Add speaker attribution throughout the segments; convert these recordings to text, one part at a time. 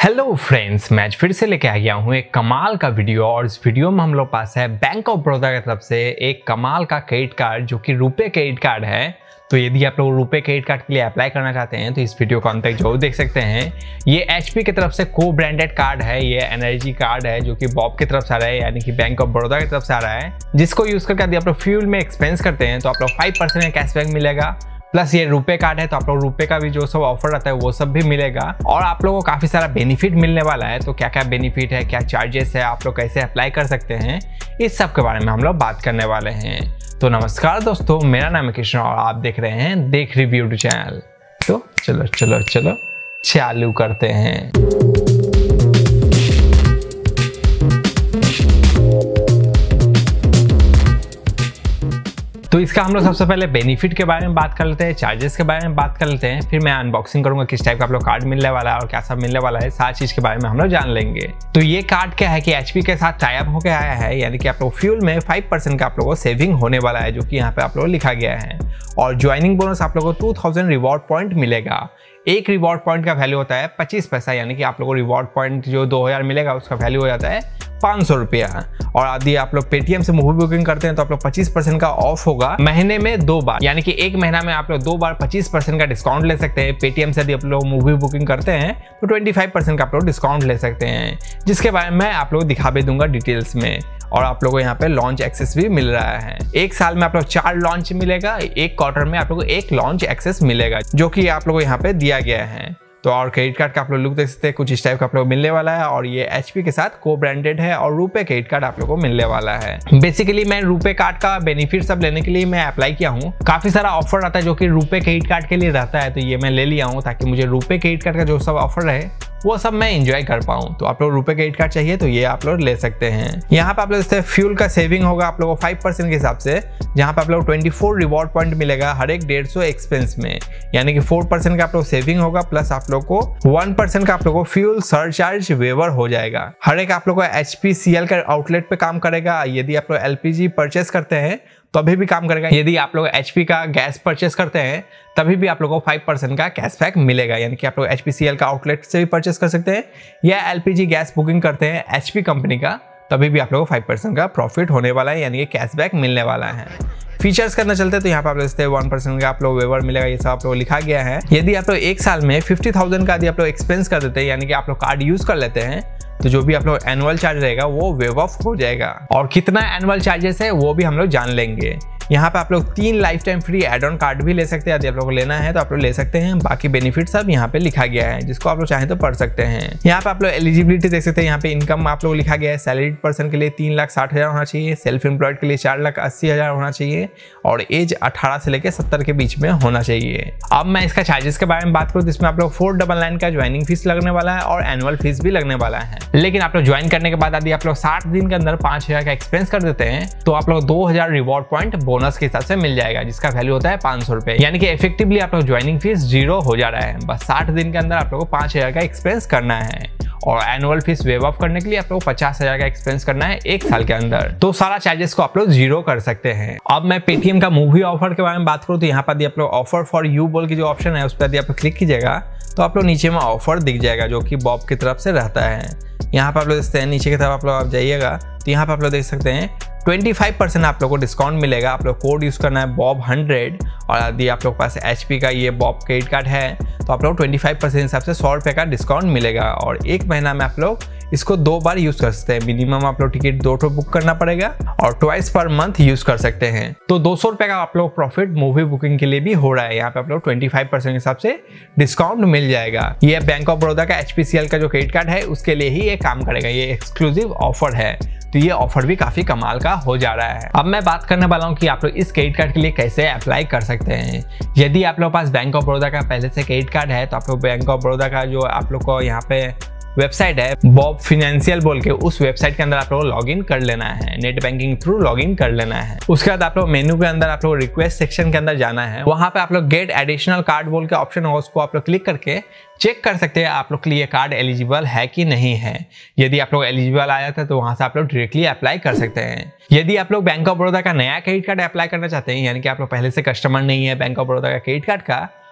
Speaker 1: Hello friends, मैं आज फिर से लेके आ गया हूँ एक कमाल का वीडियो। और इस वीडियो में हम लोग पास है बैंक ऑफ बड़ौदा की तरफ से एक कमाल का क्रेडिट कार्ड जो कि रुपए क्रेडिट कार्ड है। तो यदि आप लोग रुपए क्रेडिट कार्ड के लिए अप्लाई करना चाहते हैं तो इस वीडियो को अंत तक जरूर देख सकते हैं। ये एचपी की तरफ से को ब्रांडेड कार्ड है। ये एनर्जी कार्ड है जो कि बॉब की तरफ से आ रहा है, यानी कि बैंक ऑफ बड़ौदा की तरफ से आ रहा है, जिसको यूज करके यदि आप लोग फ्यूल में एक्सपेंस करते हैं तो आप लोग 5% का कैशबैक मिलेगा। प्लस ये रुपए कार्ड है तो आप लोग रुपए का भी जो सब ऑफर रहता है वो सब भी मिलेगा और आप लोगों को काफी सारा बेनिफिट मिलने वाला है। तो क्या क्या बेनिफिट है, क्या चार्जेस है, आप लोग कैसे अप्लाई कर सकते हैं, इस सब के बारे में हम लोग बात करने वाले हैं। तो नमस्कार दोस्तों, मेरा नाम है कृष्ण और आप देख रहे हैं देख रिव्यू टू चैनल। तो चलो चालू करते हैं। तो इसका हम लोग सबसे पहले बेनिफिट के बारे में बात कर लेते हैं, चार्जेस के बारे में बात कर लेते हैं, फिर मैं अनबॉक्सिंग करूंगा किस टाइप का आप लोग कार्ड मिलने वाला है और क्या सब मिलने वाला है, सारी चीज के बारे में हम लोग जान लेंगे। तो ये कार्ड क्या है कि एचपी के साथ टाई अप होकर आया है, यानी कि आप लोग फ्यूल में 5% का आप लोगों को सेविंग होने वाला है, जो कि यहाँ पे आप लोग लिखा गया है। और ज्वाइनिंग बोनस आप लोगों को 2000 रिवॉर्ड पॉइंट मिलेगा। एक रिवॉर्ड पॉइंट का वैल्यू होता है 25 पैसा, यानी कि आप लोगों को रिवॉर्ड पॉइंट जो 2000 मिलेगा उसका वैल्यू हो जाता है 500 रुपया। और यदि आप लोग पेटीएम से मूवी बुकिंग करते हैं तो आप लोग 25% का ऑफ होगा महीने में 2 बार, यानी कि एक महीना में आप लोग 2 बार 25% का डिस्काउंट ले सकते हैं। पेटीएम से यदि आप लोग मूवी बुकिंग करते हैं तो 25% का आप लोग डिस्काउंट ले सकते हैं, जिसके बारे में मैं आप लोग दिखा भी दूंगा डिटेल्स में। और आप लोगों को यहाँ पे लॉन्च एक्सेस भी मिल रहा है। एक साल में आप लोग 4 लॉन्च मिलेगा, एक क्वार्टर में आप लोगों को 1 लॉन्च एक्सेस मिलेगा, जो कि आप लोगों को यहाँ पे दिया गया है। तो और क्रेडिट कार्ड का आप लोग लुक देख सकते हैं, कुछ इस टाइप का आप लोग मिलने वाला है। और ये एचपी के साथ को ब्रांडेड है और रुपए क्रेडिट कार्ड आप लोग को मिलने वाला है। बेसिकली मैं रुपए कार्ड का बेनिफिट सब लेने के लिए मैं अप्लाई किया हूँ। काफी सारा ऑफर आता है जो कि रुपए क्रेडिट कार्ड के लिए रहता है, तो ये मैं ले लिया हूँ ताकि मुझे रुपए क्रेडिट कार्ड का जो सब ऑफर रहे वो सब मैं एंजॉय कर पाऊँ। तो आप लोग रुपए क्रेडिट कार्ड चाहिए तो ये आप लोग ले सकते हैं। यहाँ पे आप लोग फ्यूल का सेविंग होगा आप लोगों को 5% के हिसाब से, जहाँ पे आप लोग 24 रिवॉर्ड पॉइंट मिलेगा हर एक 150 एक्सपेंस में, यानी कि 4% का आप लोग सेविंग होगा। प्लस आप लोग को 1% का आप लोग को फ्यूल सरचार्ज वेवर हो जाएगा। हर एक आप लोग को HPCL का आउटलेट पे काम करेगा। यदि आप लोग LPG परचेस करते हैं तो अभी भी काम करेगा। यदि आप लोग HP का गैस परचेस करते हैं तभी भी आप लोगों को 5% का कैशबैक मिलेगा, यानी कि आप लोग HPCL का आउटलेट से भी परचेस कर सकते हैं या LPG गैस बुकिंग करते हैं HP कंपनी का, तभी भी आप लोगों को 5% का प्रॉफिट होने वाला है, यानी कि कैशबैक मिलने वाला है। फीचर्स करना चलते हैं तो यहाँ पे आप लोग 1% का आप लोग वेवर मिलेगा, ये सब आप लोग लिखा गया है। यदि आप लोग एक साल में 50,000 का यदि आप लोग एक्सपेंस कर देते हैं, यानी कि आप लोग कार्ड यूज कर लेते हैं, तो जो भी आप लोग एनुअल चार्ज रहेगा वो वेव ऑफ हो जाएगा। और कितना एनुअल चार्जेस है वो भी हम लोग जान लेंगे। यहाँ पे आप लोग 3 life time free add on card भी ले सकते हैं। यदि आप लोग को लेना है तो आप लोग ले सकते हैं। बाकी बेनिफिट सब यहाँ पे लिखा गया है, जिसको आप लोग चाहें तो पढ़ सकते हैं। यहाँ पे आप लोग एलिजिबिलिटी देख सकते हैं। यहाँ पे इनकम आप लोग लिखा गया है। सैलरीड पर्सन के लिए 3,60,000 होना चाहिए, सेल्फ एम्प्लॉयड के लिए 4,80,000 होना चाहिए और एज 18 से लेकर 70 के बीच में होना चाहिए। अब मैं इसका चार्जेस के बारे में बात करूँ तो इसमें आप लोग 499 का ज्वाइनिंग फीस लगने वाला है और एनुअल फीस भी लगने वाला है। लेकिन आप लोग ज्वाइन करने के बाद यदि आप लोग 60 दिन के अंदर 5,000 का एक्सपेंस कर देते हैं तो आप लोग 2,000 रिवॉर्ड पॉइंट बोनस के हिसाब से मिल जाएगा, जिसका वैल्यू होता है 500 रुपए, यानी कि इफेक्टिवली आप लोग ज्वाइनिंग फीस 0 हो जा रहा है। बस 60 दिन के अंदर आप लोगों को 5,000 का एक्सपेंस करना है और एनुअल फीस वेव ऑफ करने के लिए आप लोग 50,000 का एक्सपेंस करना है एक साल के अंदर। तो सारा चार्जेस को आप लोग 0 कर सकते हैं। अब मैं पेटीएम का मूवी ऑफर के बारे में बात करूँ तो यहाँ पर आप लोग ऑफर फॉर यू बोल की जो ऑप्शन है उस पर यदि आप क्लिक कीजिएगा तो आप लोग नीचे में ऑफर दिख जाएगा, जो कि बॉब की तरफ से रहता है। यहाँ पर आप लोग देखते हैं नीचे की तरफ आप लोग जाइएगा तो यहाँ पर आप लोग देख सकते हैं 25% आप लोग को डिस्काउंट मिलेगा। आप लोग कोड यूज करना है BOB100 और यदि आप लोग पास HP का ये बॉब क्रेडिट कार्ड है तो आप लोग 25% हिसाब से 100 रुपये का डिस्काउंट मिलेगा। और एक महीना में आप लोग इसको 2 बार यूज कर सकते हैं। मिनिमम आप लोग टिकट 2 बुक करना पड़ेगा और ट्वाइस पर मंथ यूज कर सकते हैं। तो 200 रुपये का आप लोग प्रॉफिट मूवी बुकिंग के लिए भी हो रहा है। यहाँ पे आप लोग 25% के हिसाब से डिस्काउंट मिल जाएगा। ये बैंक ऑफ बड़ौदा का HPCL का जो क्रेडिट कार्ड है उसके लिए ही ये काम करेगा। ये एक्सक्लूसिव ऑफर है, तो ये ऑफर भी काफी कमाल का हो जा रहा है। अब मैं बात करने वाला हूँ कि आप लोग इस क्रेडिट कार्ड के लिए कैसे अप्लाई कर सकते हैं। यदि आप लोग पास बैंक ऑफ बड़ौदा का पहले से क्रेडिट कार्ड है तो आप लोग बैंक ऑफ बड़ौदा का जो आप लोग को यहाँ पे वेबसाइट है बॉब फिनेंशियल बोल के, उस वेबसाइट के अंदर आप लोग लॉग इन कर लेना है, net banking through log in कर लेना है। उसके बाद आप लोग मेनू के अंदर आप लोग रिक्वेस्ट सेक्शन के अंदर जाना है। वहां पे आप लोग गेट एडिशनल कार्ड बोल के ऑप्शन होगा, उसको आप लोग क्लिक करके चेक कर सकते हैं आप लोग के लिए कार्ड एलिजिबल है कि नहीं है। यदि आप लोग एलिजिबल आ जाता है तो वहां से आप लोग डायरेक्टली अप्लाई कर सकते हैं। यदि आप लोग बैंक ऑफ बड़ौदा का नया क्रेडिट कार्ड अप्लाई करना चाहते हैं, यानी कि आप लोग पहले से कस्टमर नहीं है बैंक ऑफ बड़ौदा का क्रेडिट कार्ड का,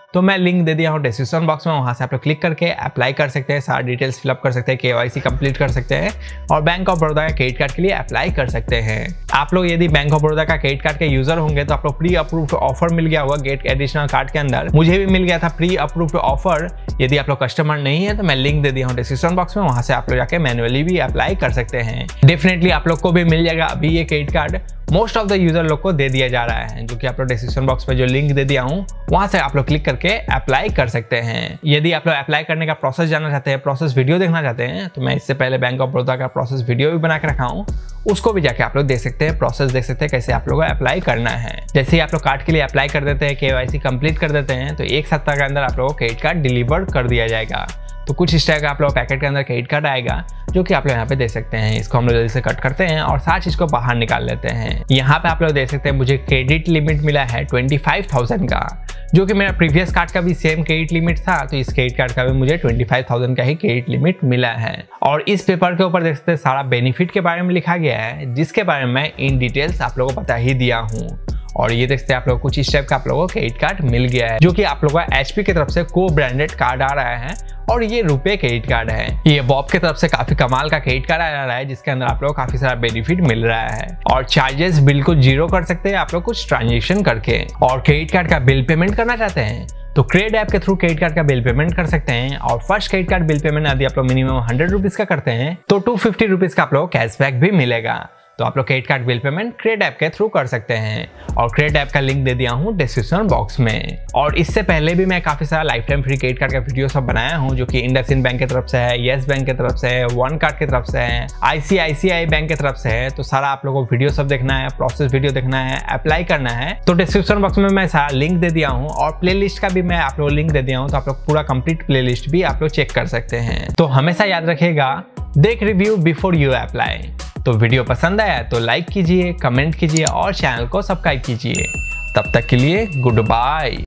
Speaker 1: तो मैं लिंक दे दिया हूँ डिस्क्रिप्शन बॉक्स में, वहाँ से आप लोग क्लिक करके अप्लाई कर सकते हैं, सारा डिटेल्स फिलअप कर सकते हैं, KYC कंप्लीट कर सकते हैं और बैंक ऑफ बड़ौदा का क्रेडिट कार्ड के लिए अप्लाई कर सकते हैं। आप लोग यदि बैंक ऑफ बड़ौदा का क्रेडिट कार्ड के यूजर होंगे तो आप लोग प्री अप्रूव्ड ऑफर मिल गया होगा गेट एडिशनल कार्ड के अंदर। मुझे भी मिल गया था प्री अप्रूव्ड ऑफर। यदि आप लोग कस्टमर नहीं है तो मैं लिंक दे दिया हूँ डिस्क्रिप्शन बॉक्स में, वहाँ से आप लोग जाके मैनुअली भी अप्लाई कर सकते हैं। डेफिनेटली आप लोग को भी मिल जाएगा अभी ये credit card. Most of the user लोग को दे दिया जा रहा है, जो कि आप लोग डिस्क्रिप्शन बॉक्स में जो लिंक दे दिया हूँ वहां से आप लोग क्लिक करके अप्लाई कर सकते हैं। यदि आप लोग अप्लाई करने का प्रोसेस जानना चाहते हैं, प्रोसेस वीडियो देखना चाहते हैं, तो मैं इससे पहले बैंक ऑफ बड़ौदा का प्रोसेस वीडियो भी बना के रखा हूँ, उसको भी जाके आप लोग देख सकते हैं, प्रोसेस देख सकते हैं कैसे आप लोगों को अप्लाई करना है। जैसे ही आप लोग कार्ड के लिए अप्लाई कर देते हैं, KYC कंप्लीट कर देते हैं, तो 1 सप्ताह के अंदर आप लोगों को क्रेडिट कार्ड डिलीवर कर दिया जाएगा। तो कुछ इस टाइप का आप लोग पैकेट के अंदर क्रेडिट कार्ड आएगा, जो कि आप लोग यहाँ पे देख सकते हैं। इसको हम लोग जल्दी से कट करते हैं और सारी चीज को बाहर निकाल लेते हैं। यहाँ पे आप लोग देख सकते हैं मुझे क्रेडिट लिमिट मिला है 25,000 का, जो कि मेरा प्रीवियस कार्ड का भी सेम क्रेडिट लिमिट था, तो इस क्रेडिट कार्ड का भी मुझे 25,000 का ही क्रेडिट लिमिट मिला है। और इस पेपर के ऊपर देख सकते हैं सारा बेनिफिट के बारे में लिखा गया है, जिसके बारे में मैं इन डिटेल्स आप लोगों को बता ही दिया हूँ। और ये देखते हैं आप लोग कुछ इस टाइप का आप लोगों को क्रेडिट कार्ड मिल गया है, जो कि आप लोगों का HP की तरफ से को ब्रांडेड कार्ड आ रहा है और ये रुपए क्रेडिट कार्ड है। ये बॉब की तरफ से काफी कमाल का क्रेडिट कार्ड आ रहा है, जिसके अंदर आप लोग को काफी सारा बेनिफिट मिल रहा है और चार्जेस बिल्कुल 0 कर सकते हैं आप लोग कुछ ट्रांजेक्शन करके। और क्रेडिट कार्ड का बिल पेमेंट करना चाहते हैं तो क्रेड ऐप के थ्रू क्रेडिट कार्ड का बिल पेमेंट कर सकते हैं। और first credit card bill payment यदि आप लोग मिनिमम 100 रुपीज का करते हैं तो 250 रुपीज का आप लोग कैशबैक भी मिलेगा। तो आप लोग credit card bill payment CRED app के थ्रू कर सकते हैं और क्रेड ऐप का लिंक दे दिया हूँ डिस्क्रिप्शन बॉक्स में। और इससे पहले भी मैं काफी सारा life time free credit card का वीडियो सब बनाया हूँ, जो कि इंडसइंड बैंक की तरफ से है, येस बैंक की तरफ से है, वन कार्ड की तरफ से है, ICICI बैंक की तरफ से है। तो सारा आप लोगों को वीडियो सब देखना है, प्रोसेस वीडियो देखना है, अप्लाई करना है, तो डिस्क्रिप्शन बॉक्स में मैं सारा लिंक दे दिया हूँ और प्ले लिस्ट का भी मैं आप लोग लिंक दे दिया हूँ, तो आप लोग पूरा कंप्लीट प्ले लिस्ट भी आप लोग चेक कर सकते हैं। तो हमेशा याद रखिएगा, देख रिव्यू बिफोर यू अप्लाई। तो वीडियो पसंद आया तो लाइक कीजिए, कमेंट कीजिए और चैनल को सब्सक्राइब कीजिए। तब तक के लिए गुड बाय।